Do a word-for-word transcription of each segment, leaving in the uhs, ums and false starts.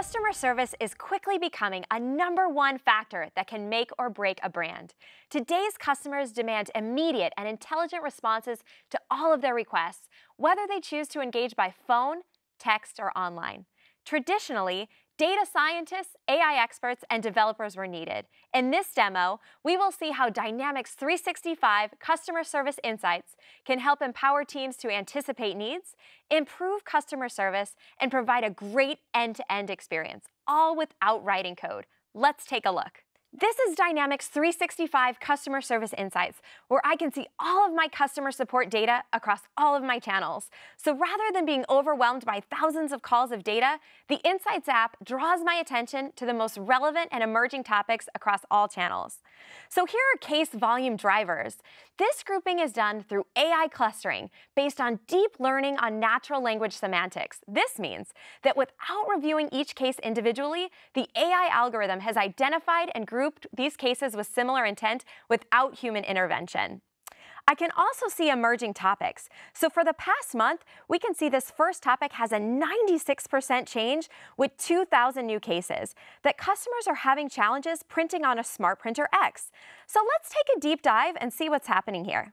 Customer service is quickly becoming a number one factor that can make or break a brand. Today's customers demand immediate and intelligent responses to all of their requests, whether they choose to engage by phone, text, or online. Traditionally, data scientists, A I experts, and developers were needed. In this demo, we will see how Dynamics three sixty-five Customer Service Insights can help empower teams to anticipate needs, improve customer service, and provide a great end-to-end experience, all without writing code. Let's take a look. This is Dynamics three sixty-five Customer Service Insights, where I can see all of my customer support data across all of my channels. So rather than being overwhelmed by thousands of calls of data, the Insights app draws my attention to the most relevant and emerging topics across all channels. So here are case volume drivers. This grouping is done through A I clustering based on deep learning on natural language semantics. This means that without reviewing each case individually, the A I algorithm has identified and grouped grouped these cases with similar intent without human intervention. I can also see emerging topics. So for the past month, we can see this first topic has a ninety-six percent change with two thousand new cases, that customers are having challenges printing on a Smart Printer X. So let's take a deep dive and see what's happening here.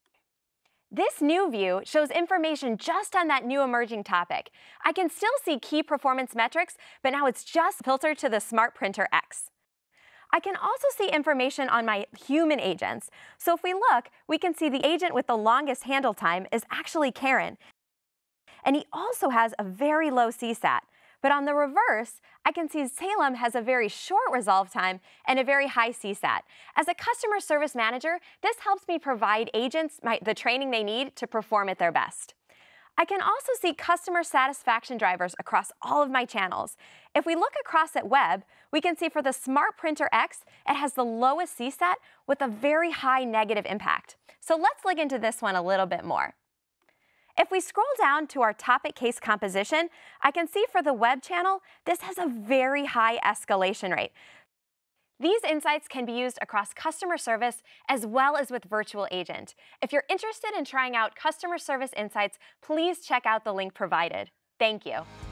This new view shows information just on that new emerging topic. I can still see key performance metrics, but now it's just filtered to the Smart Printer X. I can also see information on my human agents. So if we look, we can see the agent with the longest handle time is actually Karen. And he also has a very low C SAT. But on the reverse, I can see Salem has a very short resolve time and a very high C SAT. As a customer service manager, this helps me provide agents my, the training they need to perform at their best. I can also see customer satisfaction drivers across all of my channels. If we look across at web, we can see for the Smart Printer X, it has the lowest C SAT with a very high negative impact. So let's dig into this one a little bit more. If we scroll down to our topic case composition, I can see for the web channel, this has a very high escalation rate. These insights can be used across customer service as well as with Virtual Agent. If you're interested in trying out Customer Service Insights, please check out the link provided. Thank you.